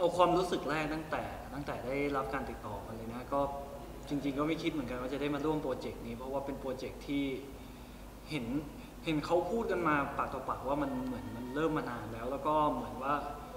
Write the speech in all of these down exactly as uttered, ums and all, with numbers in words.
เอาความรู้สึกแรกตั้งแต่ตั้งแต่ได้รับการติดต่อมาเลยนะก็จริงๆก็ไม่คิดเหมือนกันว่าจะได้มาร่วมโปรเจกต์นี้เพราะว่าเป็นโปรเจกต์ที่เห็นเห็นเขาพูดกันมาปากต่อปากว่ามันเหมือนมันเริ่มมานานแล้วแล้วก็เหมือนว่า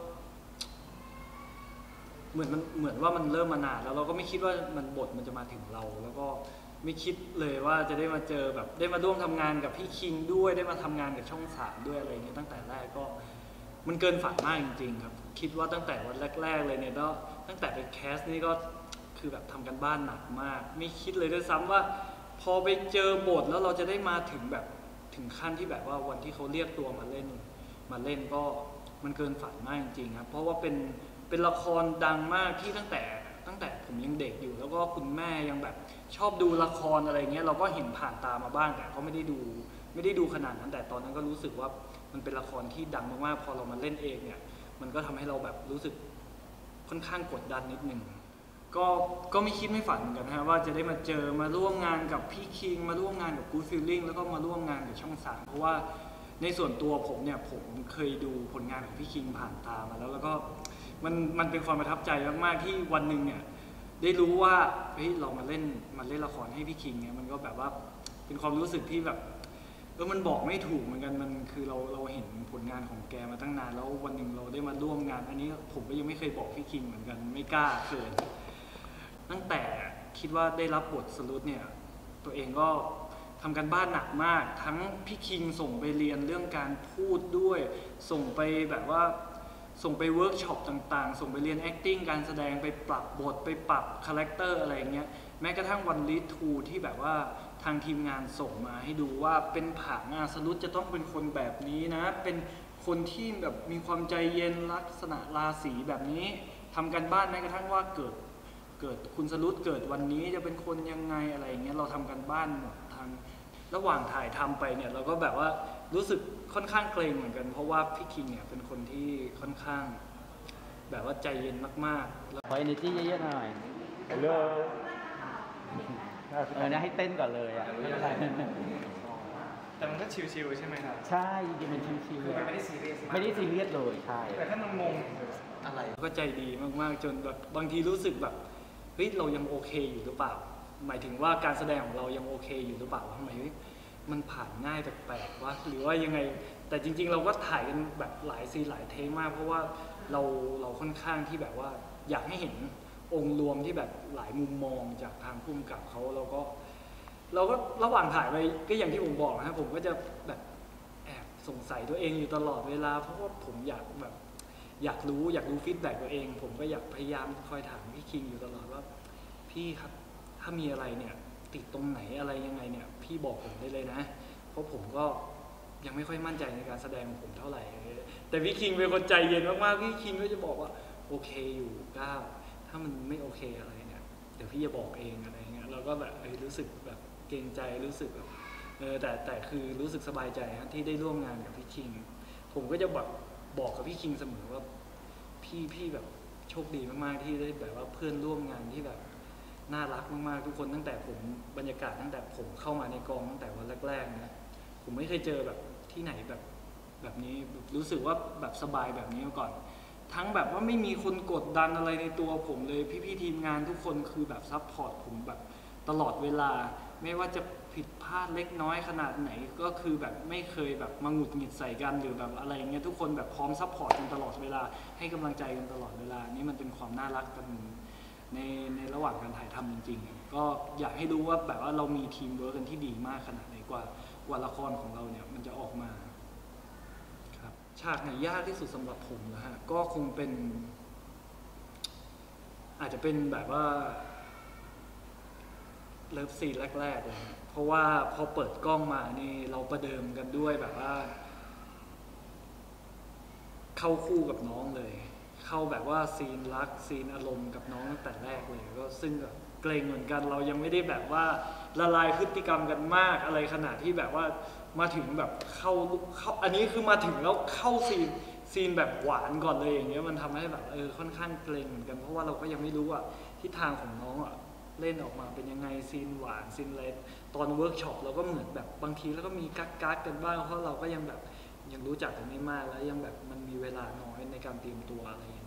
เหมือนมันเหมือนว่ามันเริ่มมานานแล้วเราก็ไม่คิดว่ามันบทมันจะมาถึงเราแล้วก็ไม่คิดเลยว่าจะได้มาเจอแบบได้มาร่วมทำงานกับพี่คิงด้วยได้มาทำงานกับช่องสามด้วยอะไรเงี้ยตั้งแต่แรกก็มันเกินฝันมากจริงๆครับคิดว่าตั้งแต่วันแรกๆเลยเนี่ยก็ตั้งแต่ไปแคสนี่ก็คือแบบทำกันบ้านหนักมากไม่คิดเลยด้วยซ้ำว่าพอไปเจอบทแล้วเราจะได้มาถึงแบบถึงขั้นที่แบบว่าวันที่เขาเรียกตัวมาเล่นมาเล่นก็มันเกินฝันมากจริงๆครับเพราะว่าเป็นเป็นละครดังมากที่ตั้งแต่ตั้งแต่ผมยังเด็กอยู่แล้วก็คุณแม่ยังแบบชอบดูละครอะไรเงี้ยเราก็เห็นผ่านตามาบ้างแต่ก็ไม่ได้ดูไม่ได้ดูขนาดนั้นแต่ตอนนั้นก็รู้สึกว่ามันเป็นละครที่ดังมากๆพอเรามาเล่นเองเนี่ยมันก็ทำให้เราแบบรู้สึกค่อนข้างกดดันนิดนึงก็ก็ไม่คิดไม่ฝันเหมือนกันนะว่าจะได้มาเจอมาร่วมงานกับพี่คิงมาร่วมงานกับ Good Feeling แล้วก็มาร่วมงานกับช่องสามเพราะว่าในส่วนตัวผมเนี่ยผมเคยดูผลงานของพี่คิงผ่านตามาแล้วแล้วก็มันมันเป็นความประทับใจมากๆที่วันหนึ่งเนี่ยได้รู้ว่าเฮ้ยเรามาเล่นมาเล่นละครให้พี่คิงเนี่ยมันก็แบบว่าเป็นความรู้สึกที่แบบเออมันบอกไม่ถูกเหมือนกันมันคือเราเราเห็นผลงานของแกมาตั้งนานแล้ววันหนึ่งเราได้มาร่วมงานอันนี้ผมก็ยังไม่เคยบอกพี่คิงเหมือนกันไม่กล้าเขินตั้งแต่คิดว่าได้รับบทสรุปเนี่ยตัวเองก็ทำกันบ้านหนักมากทั้งพี่คิงส่งไปเรียนเรื่องการพูดด้วยส่งไปแบบว่าส่งไปเวิร์กช็อปต่างๆส่งไปเรียน acting การแสดงไปปรับบทไปปรับคาแรคเตอร์อะไรเงี้ยแม้กระทั่งวันลีทูที่แบบว่าทางทีมงานส่งมาให้ดูว่าเป็นผังอาสรุปจะต้องเป็นคนแบบนี้นะเป็นคนที่แบบมีความใจเย็นลักษณะราศีแบบนี้ทำกันบ้านแม้กระทั่งว่าเกิดเกิดคุณสรุปเกิดวันนี้จะเป็นคนยังไงอะไรเงี้ยเราทำกันบ้านหมดทางระหว่างถ่ายทำไปเนี่ยเราก็แบบว่ารู้สึกค่อนข้างเกรงเหมือนกันเพราะว่าพี่คิงเนี่ยเป็นคนที่ค่อนข้างแบบว่าใจเย็นมากๆแล้วขอ energy เยอะๆหน่อยฮัลโหลเออเนี่ยให้เต้นก่อนเลยอ่ะไม่เป็นไรแต่มันก็ชิวๆใช่ไหมครับใช่จริงๆมันชิวคือมันไม่ได้ซีเรียสๆไม่ได้ซีเรียสเลยใช่แต่ถ้ามันงงอะไรก็ใจดีมากๆจนแบบบางทีรู้สึกแบบเฮ้ยเรายังโอเคอยู่หรือเปล่าหมายถึงว่าการแสดงของเรายังโอเคอยู่หรือเปล่าทำไมมันผ่านง่ายแปลกๆวะหรือว่ายังไงแต่จริงๆเราก็ถ่ายกันแบบหลายซีนหลายเทคมากเพราะว่าเราเราค่อนข้างที่แบบว่าอยากให้เห็นองค์รวมที่แบบหลายมุมมองจากทางผู้กำกับเขาเราก็เราก็ระหว่างถ่ายไปก็อย่างที่ผมบอกนะครับผมก็จะแบบแอบสงสัยตัวเองอยู่ตลอดเวลาเพราะว่าผมอยากแบบอยากรู้อยากรู้ฟีดแบ็กตัวเองผมก็อยากพยายามคอยถามพี่คิงอยู่ตลอดว่าพี่ครับถ้ามีอะไรเนี่ยติดตรงไหนอะไรยังไงเนี่ยพี่บอกผมได้เลยนะเพราะผมก็ยังไม่ค่อยมั่นใจในการแสดงของผมเท่าไหร่แต่พี่คิงเป็นคนใจเย็นมากๆพี่คิงก็จะบอกว่าโอเคอยู่ก้าวถ้ามันไม่โอเคอะไรเนี่ยเดี๋ยวพี่จะบอกเองอะไรเงี้ยเราก็แบบรู้สึกแบบเกรงใจรู้สึกแบบเออแต่แต่คือรู้สึกสบายใจนะที่ได้ร่วมงานกับพี่คิงผมก็จะแบบบอกกับพี่คิงเสมอว่าพี่พี่แบบโชคดีมากๆที่ได้แบบว่าเพื่อนร่วมงานที่แบบน่ารักมากๆทุกคนตั้งแต่ผมบรรยากาศตั้งแต่ผมเข้ามาในกองตั้งแต่วันแรกๆนะผมไม่เคยเจอแบบที่ไหนแบบแบบนี้รู้สึกว่าแบบสบายแบบนี้มาก่อนทั้งแบบว่าไม่มีคนกดดันอะไรในตัวผมเลยพี่ๆทีมงานทุกคนคือแบบซัพพอร์ตผมแบบตลอดเวลาไม่ว่าจะผิดพลาดเล็กน้อยขนาดไหนก็คือแบบไม่เคยแบบมาหงุดหงิดใส่กันหรือแบบอะไรเงี้ยทุกคนแบบพร้อมซัพพอร์ตกันตลอดเวลาให้กำลังใจกันตลอดเวลานี่มันเป็นความน่ารักกันในในระหว่างการถ่ายทำจริงๆก็อยากให้รู้ว่าแบบว่าเรามีทีมเวิร์กกันที่ดีมากขนาดไหนกว่ากว่าละครของเราเนี่ยมันจะออกมาครับฉากไหนยากที่สุดสำหรับผมนะฮะก็คงเป็นอาจจะเป็นแบบว่าเลิฟซีนแรกๆเลยเพราะว่าพอเปิดกล้องมานี่เราประเดิมกันด้วยแบบว่าเข้าคู่กับน้องเลยเข้าแบบว่าซีนรักซีนอารมณ์กับน้องตั้งแต่แรกเลยก็ซึ่งแบบเกรงเหมือนกันเรายังไม่ได้แบบว่าละลายพฤติกรรมกันมากอะไรขนาดที่แบบว่ามาถึงแบบเข้าเข้าอันนี้คือมาถึงแล้วเข้าซีนซีนแบบหวานก่อนเลยอย่างเงี้ยมันทำให้แบบเออค่อนข้างเกรงเหมือนกันเพราะว่าเราก็ยังไม่รู้ว่าทิศทางของน้องอ่ะเล่นออกมาเป็นยังไงซีนหวานซีนอะไรตอนเวิร์กช็อปเราก็เหมือนแบบบางทีแล้วก็มีกักกักกันบ้างเพราะเราก็ยังแบบยังรู้จักกันไม่มากแล้วยังแบบมันมีเวลาน้อยในการเตรียมตัวอะไร